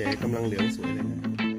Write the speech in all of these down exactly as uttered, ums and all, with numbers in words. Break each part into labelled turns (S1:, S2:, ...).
S1: เลยกำลังเหลืองสวยเลยนะ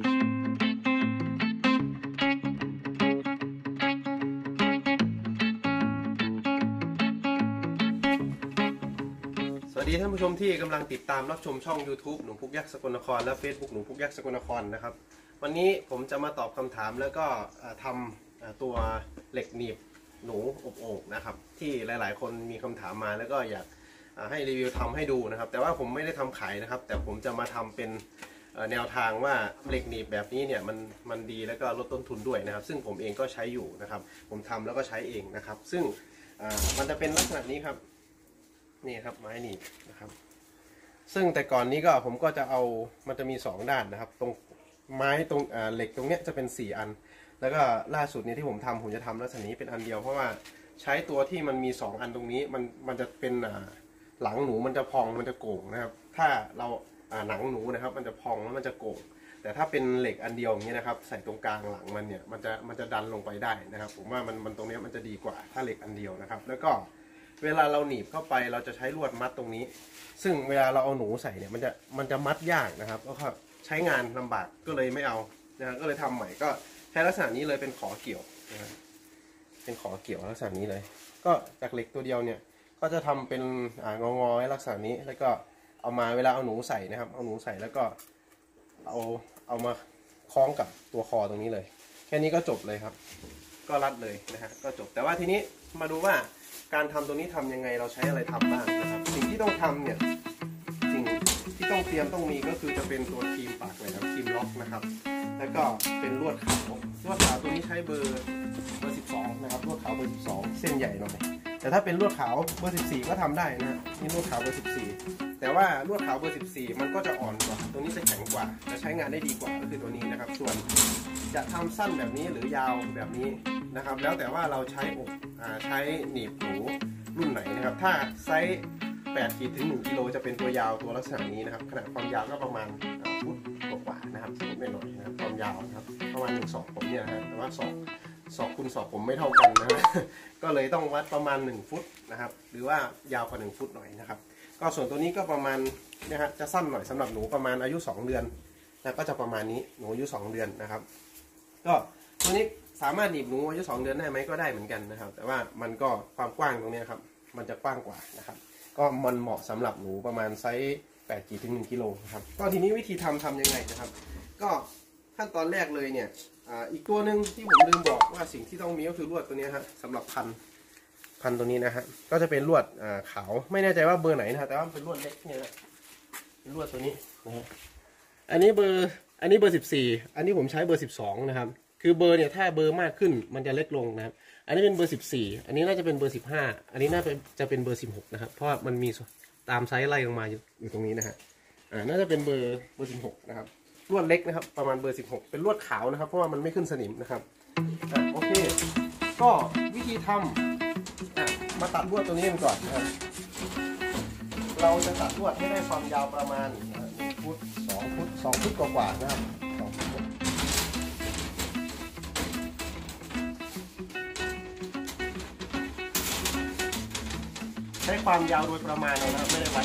S1: สวัสดีท่านผู้ชมที่กำลังติดตามรับชมช่อง YouTube หนูพุกยักษ์สกลนครและ Facebook หนูพุกยักษ์สกลนครนะครับวันนี้ผมจะมาตอบคำถามแล้วก็ทำตัวเหล็กหนีบหนูอบโอ่งนะครับที่หลายๆคนมีคำถามมาแล้วก็อยากให้รีวิวทำให้ดูนะครับแต่ว่าผมไม่ได้ทำขายนะครับแต่ผมจะมาทำเป็นแนวทางว่าเหล็กหนีบแบบนี้เนี่ยมันมันดีแล้วก็ลดต้นทุนด้วยนะครับซึ่งผมเองก็ใช้อยู่นะครับผมทำแล้วก็ใช้เองนะครับซึ่งมันจะเป็นลักษณะนี้ครับนี่ครับไม้หนีบนะครับซึ่งแต่ก่อนนี้ก็ผมก็จะเอามันจะมีสองด้านนะครับตรงไม้ตรงเหล็กตรงเนี้ยจะเป็นสี่อันแล้วก็ล่าสุดนี้ที่ผมทำผมจะทำลักษณะนี้เป็นอันเดียวเพราะว่าใช้ตัวที่มันมีสองอันตรงนี้มันมันจะเป็นหลังหนูมันจะพองมันจะโก่งนะครับถ้าเราหนังหนูนะครับมันจะพองแล้วมันจะโก่งแต่ถ้าเป็นเหล็กอันเดียวอย่างนี้นะครับใส่ตรงกลางหลังมันเนี่ยมันจะมันจะดันลงไปได้นะครับผมว่ามันมันตรงนี้มันจะดีกว่าถ้าเหล็กอันเดียวนะครับแล้วก็เวลาเราหนีบเข้าไปเราจะใช้ลวดมัดตรงนี้ซึ่งเวลาเราเอาหนูใส่เนี่ยมันจะมันจะมัดยากนะครับแล้วก็ใช้งานลำบากก็เลยไม่เอานะก็เลยทำใหม่ก็ใช้ลักษณะนี้เลยเป็นขอเกี่ยวนะเป็นขอเกี่ยวลักษณะนี้เลยก็จากเหล็กตัวเดียวเนี่ยก็จะทำเป็นอ่างองอลักษณะนี้แล้วก็เอามาเวลาเอาหนูใส่นะครับเอาหนูใส่แล้วก็เอาเอามาคล้องกับตัวคอตรงนี้เลยแค่นี้ก็จบเลยครับก็รัดเลยนะฮะก็จบแต่ว่าทีนี้มาดูว่าการทำตรงนี้ทำยังไงเราใช้อะไรทำบ้างนะครับสิ่งที่ต้องทำเนี่ยสิ่งที่ต้องเตรียมต้องมีก็คือจะเป็นตัวครีมปากเลยครับครีมล็อกนะครับแล้วก็เป็นลวดขาวลวดขาวตัวนี้ใช้เบอร์เบอร์สิบสองนะครับลวดขาวเบอร์สิบสองเส้นใหญ่หน่อยแต่ถ้าเป็นลวดขาวเบอร์สิบสี่ก็ทำได้นะนี่ลวดขาวเบอร์สิบสี่แต่ว่าลวดขาวเบอร์สิบสี่มันก็จะอ่อนกว่าตัวนี้จะแข็งกว่าจะใช้งานได้ดีกว่าก็คือตัวนี้นะครับส่วนจะทำสั้นแบบนี้หรือยาวแบบนี้นะครับแล้วแต่ว่าเราใช้อกใช้หนีบหนูรุ่นไหนนะครับถ้าไซส์แปดขีดถึงหนึ่งกิโลจะเป็นตัวยาวตัวลักษณะนี้นะครับขนาดความยาวก็ประมาณฟุตกว่านะครับฟุตไม่หน่อยนะครับความยาวนะครับประมาณหนึ่งศอกผมเนี่ยนะแต่ว่าศอกศอกคูณศอกผมไม่เท่ากันนะก็เลยต้องวัดประมาณหนึ่งฟุตนะครับหรือว่ายาวกว่าหนึ่งฟุตหน่อยนะครับก็ส่วนตัวนี้ก็ประมาณนะฮะจะสั้นหน่อยสำหรับหนูประมาณอายุสองเดือนนะก็จะประมาณนี้หนูอายุสองเดือนนะครับก็ตัวนี้สามารถหนีบหนูอายุสองเดือนได้ไหมก็ได้เหมือนกันนะครับแต่ว่ามันก็ความกว้างตรงนี้ครับมันจะกว้างกว่านะครับก็มันเหมาะสำหรับหนูประมาณไซส์แปดขีดถึงหนึ่งกิโลครับก็ทีนี้วิธีทำทำยังไงนะครับก็ขั้นตอนแรกเลยเนี่ยอีกตัวหนึ่งที่ผมลืมบอกว่าสิ่งที่ต้องมีก็คือลวดตัวนี้ครับสำหรับพันพันตัวนี้นะฮะก็จะเป็นลวดขาวไม่แน่ใจว่าเบอร์ไหนนะแต่ว่าเป็นลวดเล็กเนี่ยนะเป็นลวดตัวนี้นะฮะอันนี้เบอร์อันนี้เบอร์สิบสี่อันนี้ผมใช้เบอร์สิบสองนะครับคือเบอร์เนี่ยถ้าเบอร์มากขึ้นมันจะเล็กลงนะครับอันนี้เป็นเบอร์สิบสี่อันนี้น่าจะเป็นเบอร์สิบห้าอันนี้น่าจะเป็นเบอร์สิบหกนะครับเพราะมันมีตามไซส์ไล่ลงมาอยู่ตรงนี้นะฮะอ่าน่าจะเป็นเบอร์เบอร์สิบหกนะครับลวดเล็กนะครับประมาณเบอร์สิบหกเป็นลวดขาวนะครับเพราะว่ามันไม่ขึ้นสนิมนะครับอ่าโอเคก็วิธีทำอ่ะมาตัดลวดตัวนี้กันก่อนนะครับเราจะตัดลวดให้ได้ความยาวประมาณหนึ่งฟุตสองฟุตสองฟุตกว่าๆนะครับสองฟุตใช้ความยาวโดยประมาณนะครับไม่ได้วัด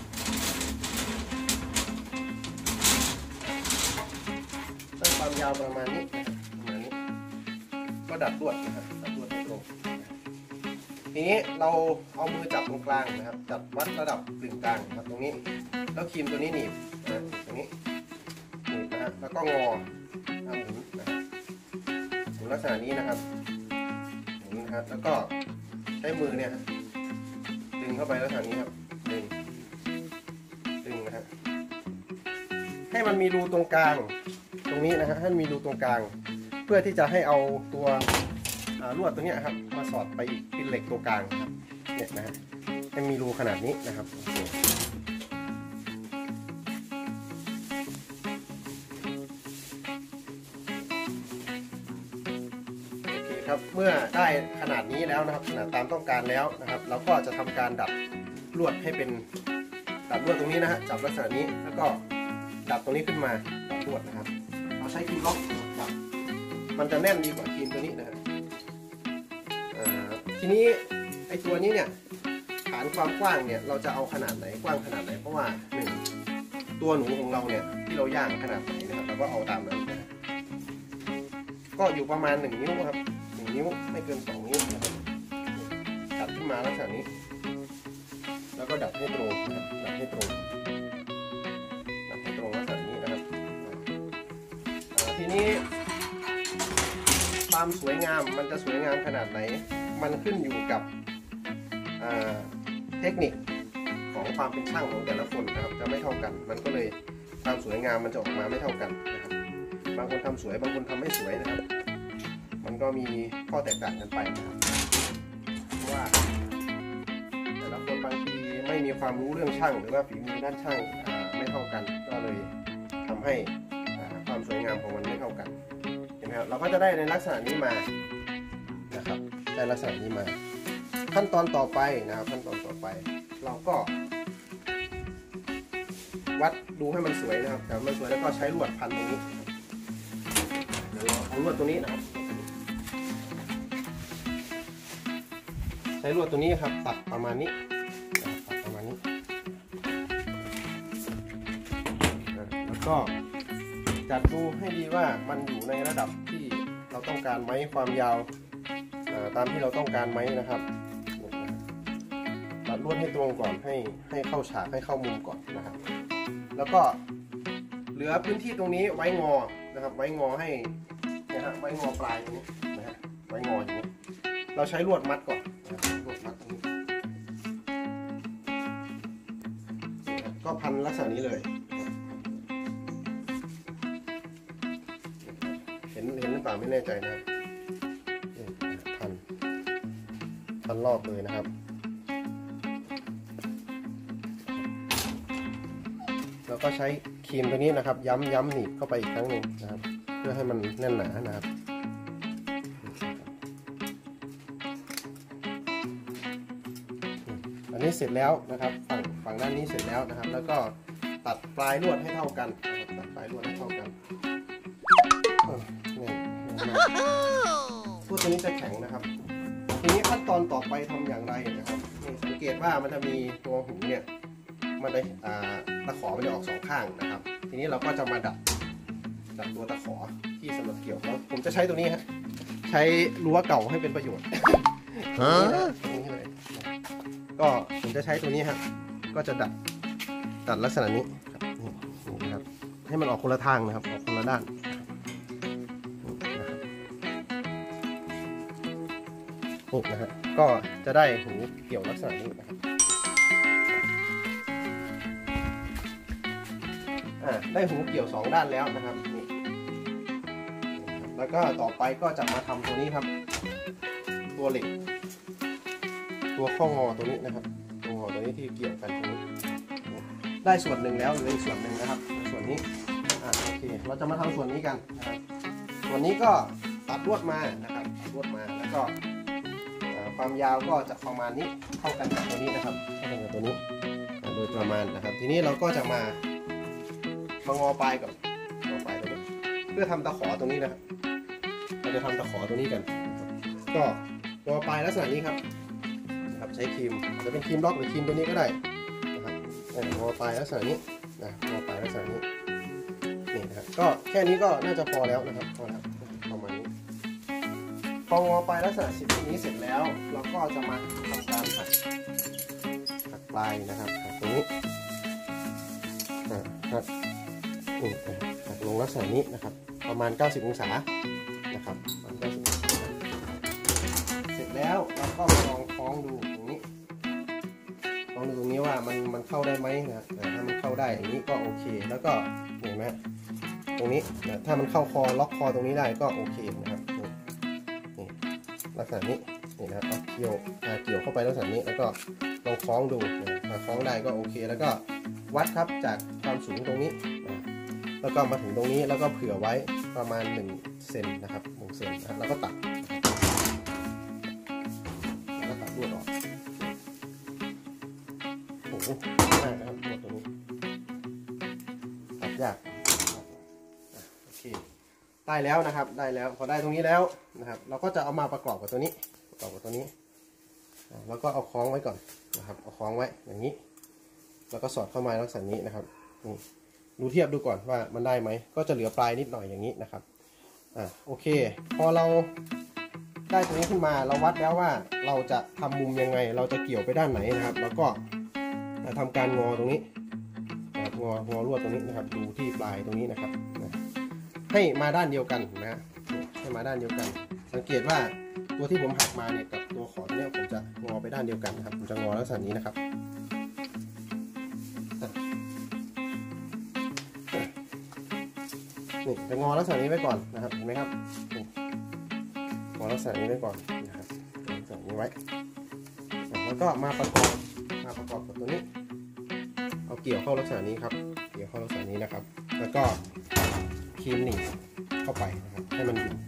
S1: ใช้ความยาวประมาณนี้ประมาณนี้ก็ดัดลวดนะครับดัดลวดให้ตรงทีนี้เราเอามือจับตรงกลางนะครับจับวัดระดับกึ่งกลางครับตรงนี้แล้วครีมตัวนี้หนีบนะตรงนี้หนีบนะฮะแล้วก็งอหมุนนะหมุนลักษณะนี้นะครับหมุนนะครับแล้วก็ใช้มือเนี่ยดึงเข้าไปลักษณะนี้ครับดึงดึงนะฮะให้มันมีรูตรงกลางตรงนี้นะฮะให้มีรูตรงกลางเพื่อที่จะให้เอาตัวลวดตัวนี้ครับมาสอดไปอีกเป็นเหล็กตัวกลางครับเนี่ยนะฮะให้มีรูขนาดนี้นะครับโอเคครับเมื่อได้ขนาดนี้แล้วนะครับขนาดตามต้องการแล้วนะครับเราก็จะทำการดัดลวดให้เป็นดัดลวดตรงนี้นะฮะจับลักษณะนี้แล้วก็ดัดตรงนี้ขึ้นมาดัดลวดนะครับเราใช้ครีมล็อกดัดมันจะแน่นดีกว่าครีมตัวนี้นะฮะทีนี้ไอ้ตัวนี้เนี่ยฐานความกว้างเนี่ยเราจะเอาขนาดไหนกว้างขนาดไหนเพราะว่าหนึ่งตัวหนูของเราเนี่ยที่เราย่างขนาดไหนนะครับเราก็เอาตามนั้นนะก็อยู่ประมาณหนึ่งนิ้วครับหนึ่งนิ้วไม่เกินสองนิ้วนะครับดัดขึ้นมาลักษณะนี้แล้วก็ดัดให้ตรงนะครับดัดให้ตรงดัดให้ตรงลักษณะนี้นะครับทีนี้ความสวยงามมันจะสวยงามขนาดไหนมันขึ้นอยู่กับเทคนิคของความเป็นช่างของแต่ละคนนะครับจะไม่เท่ากันมันก็เลยความสวยงามมันจะออกมาไม่เท่ากันนะครับบางคนทำสวยบางคนทำไม่สวยนะครับมันก็มีข้อแตกต่างกันไปนะครับเพราะว่าแต่ละคนบางทีไม่มีความรู้เรื่องช่างหรือว่าฝีมือด้านช่างไม่เท่ากันก็เลยทำให้ความสวยงามของมันไม่เท่ากันเห็นไหมครับเราก็จะได้ในลักษณะนี้มานะครับได้ลักษณะนี้มาขั้นตอนต่อไปนะครับขั้นตอนต่อไปเราก็วัดดูให้มันสวยนะครับแต่มันสวยแล้วก็ใช้ลวดพันตรงนี้เดี๋ยวเราเอาลวดตัวนี้นะครับใช้ลวดตัวนี้ครับตัดประมาณนี้ตัดประมาณนี้แล้วก็จัดดูให้ดีว่ามันอยู่ในระดับที่เราต้องการไหมความยาวตามที่เราต้องการไหมนะครับตัดลวดให้ตรงก่อนให้ให้เข้าฉากให้เข้ามุมก่อนนะครับแล้วก็เหลือพื้นที่ตรงนี้ไว้งอนะครับไว้งอให้นะฮะไว้งอปลายตรงนี้นะฮะไว้งออย่างนี้เราใช้ลวดมัดก่อนลวดมัดตรงนี้ก็พันลักษณะนี้เลยเห็นเห็นหรือเปล่าไม่แน่ใจนะพันพันรอบเลยนะครับแล้วก็ใช้ครีมตัวนี้นะครับย้ำย้ำหนีบเข้าไปอีกครั้งหนึ่งนะครับเพื่อให้มันแน่นหนานะครับอันนี้เสร็จแล้วนะครับฝั่งฝั่งด้านนี้เสร็จแล้วนะครับแล้วก็ตัดปลายลวดให้เท่ากันนะครับตัดปลายลวดให้เท่ากันนี่ลวดตัวนี้จะแข็งนะครับทีนี้ขั้นตอนต่อไปทำอย่างไรนะครับสังเกตว่ามันจะมีตัวหูเนี่ยมันได้ตะขอมันจะออกสองข้างนะครับทีนี้เราก็จะมาดัดดัดตัวตะขอที่สำหรับเกี่ยวแล้วผมจะใช้ตัวนี้ฮะใช้รั้วเก่าให้เป็นประโยชน์นี่เลยก็ผมจะใช้ตัวนี้ฮะก็จะดัดดัดลักษณะนี้ครับนี่นะครับให้มันออกคนละทางนะครับออกคนละด้านนี่นะฮะก็จะได้หูเกี่ยวลักษณะนี้นะครับได้หูเกี่ยวสองด้านแล้วนะครับนี่แล้วก็ต่อไปก็จะมาทำตัวนี้ครับตัวเหล็กตัวข้องอตัวนี้นะครับตัวงอตัวนี้ที่เกี่ยวกันตรงนี้ได้ส่วนหนึ่งแล้วเหลืออีกส่วนหนึ่งนะครับส่วนนี้อ่าโอเคเราจะมาทำส่วนนี้กันนะครับส่วนนี้ก็ตัดลวดมานะครับตัดลวดมาแล้วก็ความยาวก็จะประมาณนี้เข้ากันกับตัวนี้นะครับเข้ากันกับตัวนี้โดยประมาณนะครับทีนี้เราก็จะมามางอปลายก่อนงอปลายตัวนี้เพื่อทำตะขอตรงนี้นะครับเราจะทำตะขอตัวนี้กันก็งอปลายลักษณะนี้ครับนะครับใช้ครีมจะเป็นครีมล็อกหรือครีมตัวนี้ก็ได้นะครับงอปลายลักษณะนี้นะงอปลายลักษณะนี้นี่นะครับก็แค่นี้ก็น่าจะพอแล้วนะครับพอแล้วประมาณนี้พองอปลายลักษณะสิบนี้เสร็จแล้วเราก็จะมาทำการหักหักปลายนะครับหักตรงนี้หักหักลงลักษณะนี้นะครับประมาณเก้าสิบองศานะครับประมาณเก้าสิบองศาเสร็จแล้วเราก็ลองคล้องดูตรงนี้ลองดูตรงนี้ว่ามันมันเข้าได้ไหมนะถ้ามันเข้าได้อย่างนี้ก็โอเคแล้วก็เห็นไหมตรงนี้นะถ้ามันเข้าคอล็อกคอตรงนี้ได้ก็โอเคนะครับนี่ลักษณะนี้นี่นะครับเอาเกี่ยวเกี่ยวเข้าไปลักษณะนี้แล้วก็ลองคล้องดูถ้าคล้องได้ก็โอเคแล้วก็วัดครับจากความสูงตรงนี้แล้วก็มาถึงตรงนี้แล้วก็เผื่อไว้ประมาณหนึ่งเซนนะครับหนึ่งเซนนะครับแล้วก็ตัดแล้วก็ตัดลวดออกโอ้โหง่ายนะครับลวดตัวนี้ตัดยากโอเคได้แล้วนะครับได้แล้วพอได้ตรงนี้แล้วนะครับเราก็จะเอามาประกอบกับตัวนี้ประกอบกับตัวนี้แล้วก็เอาคล้องไว้ก่อนนะครับเอาคล้องไว้อย่างนี้แล้วก็สอดเข้ามาลักษณะนี้นะครับนี่ดูเทียบดูก่อนว่ามันได้ไหมก็จะเหลือปลายนิดหน่อยอย่างนี้นะครับอ่ะโอเคพอเราได้ตรงนี้ขึ้นมาเราวัดแล้วว่าเราจะทำมุมยังไงเราจะเกี่ยวไปด้านไหนนะครับแล้วก็ทำการงอตรงนี้งองอลวดตรงนี้นะครับดูที่ปลายตรงนี้นะครับให้มาด้านเดียวกันนะให้มาด้านเดียวกันสังเกตว่าตัวที่ผมหักมาเนี่ยกับตัวขอตัวนี้ผมจะงอไปด้านเดียวกันนะครับผมจะงอลักษณะนี้นะครับนี่จะงอลักษณะนี้ไว้ก่อนนะครับเห็นไหมครับงอลักษณะนี้ไว้ก่อนนะครับลักษณะนี้ไว้แล้วก็มาประกอบมาประกอบกับตัวนี้เอาเกี่ยวเข้าลักษณะนี้ครับเกี่ยวเข้าลักษณะนี้นะครับแล้วก็ครีมหนีบเข้าไปนะครับให้มันอยู่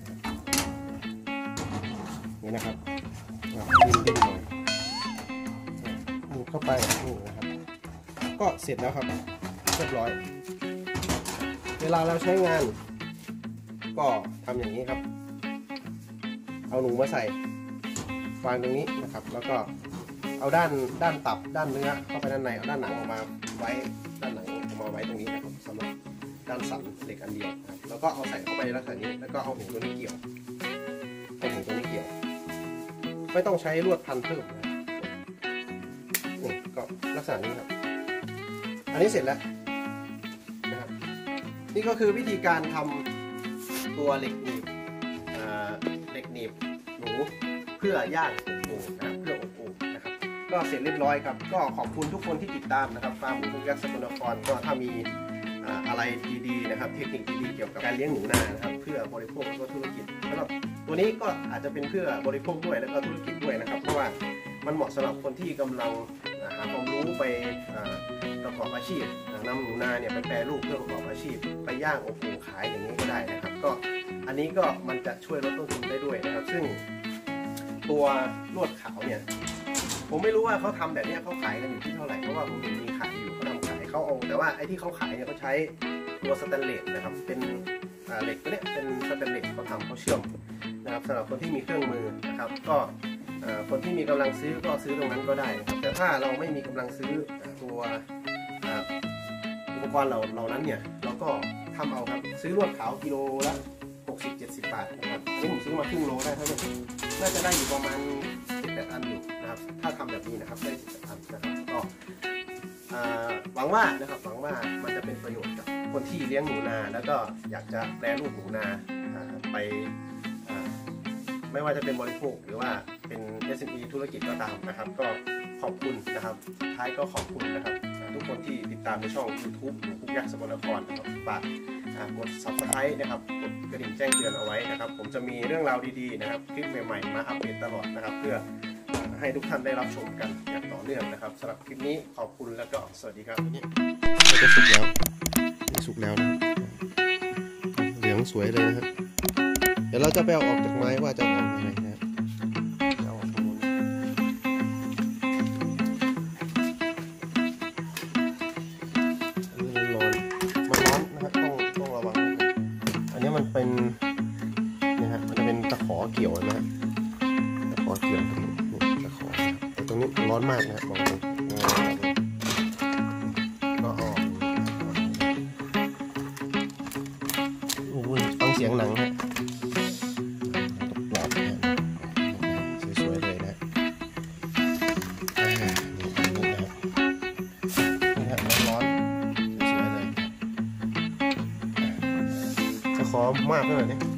S1: นี่นะครับดึงดึงหน่อยดึงเข้าไปนี่นะครับก็เสร็จแล้วครับเรียบร้อยเวลาเราใช้งานก็ทำอย่างนี้ครับเอาหนูมาใส่วางตรงนี้นะครับแล้วก็เอาด้านด้านตับด้านเนื้อเข้าไปด้านในเอาด้านหนังออกมาไว้ด้านหนังออกมาไว้ตรงนี้นะครับสำหรับด้านสันเหล็กอันเดียวนะครับแล้วก็เอาใส่เข้าไปในลักษณะนี้แล้วก็เอาหูตัวนี้เกี่ยวเอาหูตัวนี้เกี่ยวไม่ต้องใช้ลวดพันเพิ่มนะนี่ก็ลักษณะนี้ครับอันนี้เสร็จแล้วนะครับนี่ก็คือวิธีการทำตัวเหล็กหนีบเหล็กหนีบหนูเพื่อย่างอบโอ่งนะครับเพื่ออบโอ่งนะครับก็เสร็จเรียบร้อยครับก็ขอบคุณทุกคนที่ติดตามนะครับฟาร์มหนูพุกยักษ์สกลนครก็ถ้ามีอะไรดีๆนะครับเทคนิคดีๆเกี่ยวกับการเลี้ยงหนูนานะครับเพื่อบริโภคและก็ธุรกิจสำหรับตัวนี้ก็อาจจะเป็นเพื่อบริโภคด้วยแล้วก็ธุรกิจด้วยนะครับเพราะว่ามันเหมาะสำหรับคนที่กำลังหาความรู้ไปประกอบอาชีพนำหนูนาเนี่ยไปแปรรูปเพื่อประกอบอาชีพไปย่างอบโอ่งขายอย่างนี้ก็ได้นะครับก็อันนี้ก็มันจะช่วยลดต้นทุนได้ด้วยนะครับซึ่งตัวลวดขาวเนี่ยผมไม่รู้ว่าเขาทำแบบนี้เขาขายกันอยู่ที่เท่าไหร่เพราะว่าผมเห็นมีขายอยู่เขาทำขายเขาเอาแต่ว่าไอ้ที่เขาขายเนี่ยเขาใช้ตัวสแตนเลสนะครับเป็นเหล็กตัวเนี้ยเป็นสแตนเลสเขาทำเขาเชื่อมนะครับสำหรับคนที่มีเครื่องมือนะครับก็คนที่มีกำลังซื้อก็ซื้อตรงนั้นก็ได้นะครับแต่ถ้าเราไม่มีกำลังซื้อตัวอุปกรณ์เราเหล่านั้นเนี่ยเราก็ทำเอาครับซื้อลวดขาวกิโลละหกสิบเจ็ดสิบบาทนะครับนี่ผมซื้อมาครึ่งโลได้เท่านี้น่าจะได้อยู่ประมาณสิบแปดอันอยู่นะครับถ้าทำแบบนี้นะครับได้สิบแปดอันนะครับก็หวังว่านะครับหวังว่ามันจะเป็นประโยชน์กับคนที่เลี้ยงหนูนาแล้วก็อยากจะแปรรูปหนูนาไปไม่ว่าจะเป็นบริโภคหรือว่าเป็น เอส เอ็ม อี ธุรกิจก็ตามนะครับก็ขอบคุณนะครับสุดท้ายก็ขอบคุณนะครับทุกคนที่ติดตามในช่อง ยูทูบ หนูพุกยักษ์สกลนครนะครับฝากกด ซับสไครบ์ นะครับกดกระดิ่งแจ้งเตือนเอาไว้นะครับผมจะมีเรื่องราวดีๆนะครับคลิปใหม่ๆมาอัปเดตตลอดนะครับเพื่อให้ทุกท่านได้รับชมกันอย่างต่อเนื่องนะครับสำหรับคลิปนี้ขอบคุณแล้วก็สวัสดีครับนี่ก็จะสุกแล้วสุกแล้วนะเหลืองสวยเลยนะครับเดี๋ยวเราจะไปเอาออกจากไม้ว่าจะออกยังไงนะครับเอาออกตรงนู้นอันนี้มันร้อนมันร้อนนะครับต้องต้องระวังอันนี้มันเป็นเนี่ยฮะมันจะเป็นตะขอเกี่ยวนะฮะตะขอเกี่ยวตรงนี้ตะขอแต่ตรงนี้ร้อนมากนะบอกเลยก็ออกโอ้ยฟังเสียงหนังฮะขอมากเลยเนี่ย